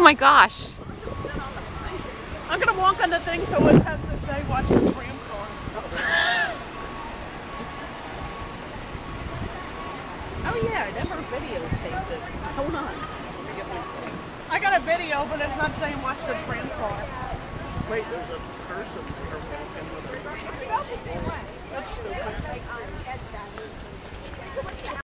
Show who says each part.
Speaker 1: my gosh.
Speaker 2: I'm gonna walk on the thing so it has to say watch the tram car. Oh yeah, I never videotaped it. Hold on. Let me get myself. I got a video, but it's not saying watch the tram car. Wait, there's a person there walking with a... That's stupid.